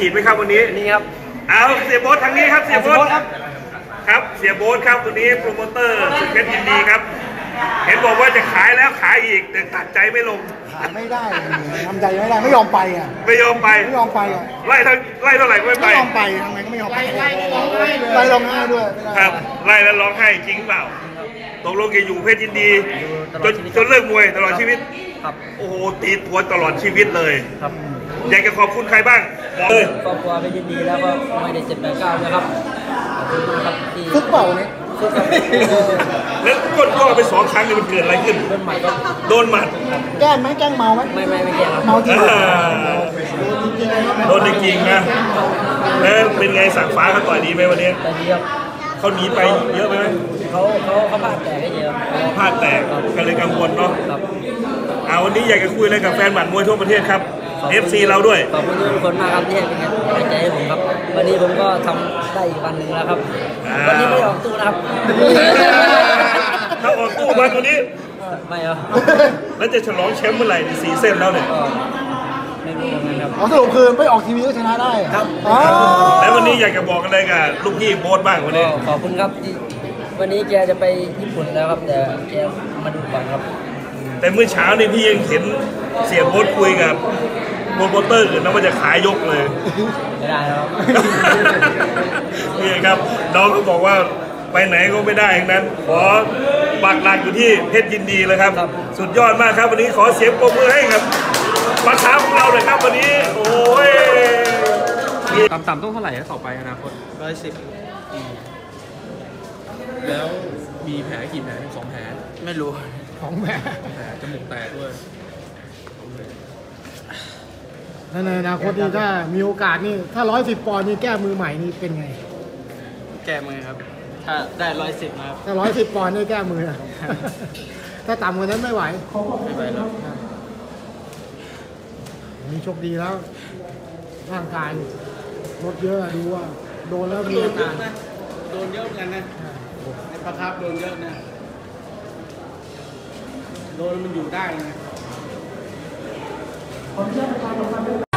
ฉีดไหมครับวันนี้นี่ครับเอาเสียโบ๊ททางนี้ครับเสียโบ๊ทครับเสียโบ๊ทครับวันนี้โปรโมเตอร์สุดเพชรยินดีครับเห็นบอกว่าจะขายแล้วขายอีกแต่ตัดใจไม่ลงขายไม่ได้ทำใจไม่ได้ไม่ยอมไปอ่ะไม่ยอมไปไล่เท่าไหร่ไม่ไปไม่ยอมไปทำไมก็ไม่ยอมไปไล่ร้องไห้ด้วยครับไล่แล้วร้องไห้จริงเปล่าตกลงแกอยู่เพชรยินดีจนเลิกมวยตลอดชีวิตครับโอ้โหตีทวนตลอดชีวิตเลยครับอยากจะขอบคุณใครบ้างครอบครัวเพชรยินดีแล้วก็ไม่ได้789นะครับขอบคุณมากครับที่ฟุกเปล่าเนี่ยแล้วก็ไป2 ครั้งนี่มันเกิดอะไรขึ้นโดนหมัดแกล้งไหมแกล้งเมาไหมไม่แกล้งเมาจริงโดนจริงนะแล้วเป็นไงสั่งฟ้าเขาต่อยดีไหมวันนี้ดีครับเขาหนีไปเยอะไหมเขาพลาดแตกได้เยอะพลาดแตกกันเลยกังวลเนาะวันนี้อยากจะคุยอะไรกับแฟนหมัดมวยทั่วประเทศครับ FC เราด้วยขอบคุณทุกคนมากครับที่ให้เป็นกำลังใจให้ผมครับวันนี้ผมก็ทำได้อีกวันหนึ่งแล้วครับวันนี้ไม่ออกตู้นะครับถ้าออกตู้มาตัวนี้ไม่เอาแล้วจะฉลองแชมป์เมื่อไหร่4 เส้นแล้วเนี่ยไม่รู้เหมือนกันครับสรุปคือไม่ออกทีวีก็ชนะได้ครับแล้ววันนี้อยากจะบอกอะไรกับลูกพี่โบ๊ทบ้างวันนี้ขอบคุณครับที่วันนี้แกจะไปญี่ปุ่นแล้วครับแต่แกมาดูก่อนครับแต่เมื่อเช้านี่พี่ยังเห็นเสียโบ๊ทคุยกับโปรโมเตอร์นะว่าจะขายยกเลยไม่ได้ครับนี่ครับน้องเขาบอกว่าไปไหนก็ไม่ได้อย่างนั้นขอปักหลักอยู่ที่เพชรยินดีเลยครับสุดยอดมากครับวันนี้ขอเสียงปรบมือให้กับประชาของเราเลยครับวันนี้โอ้ยต่ำต้องเท่าไหร่ต่อไปอนาคต 110 แล้วมีแผลกี่แผล2 แผลไม่รู้ 2 แผลจมูกแตกด้วยในอนาคตนี่ถ้ามีโอกาสนี่ถ้า110 ปอนด์นี่แก้มือใหม่นี่เป็นไงแก้มือครับถ้าได้110นะครับถ้า110 ปอนด์นี่แก้มือถ้าต่ำกว่านั้นไม่ไหวแล้วมีโชคดีแล้วร่างกายลดเยอะดูว่าโดนแล้วมีอาการโดนเยอะเหมือนกันนะไอ้ประคับโดนเยอะนะโดนมันอยู่ได้นะ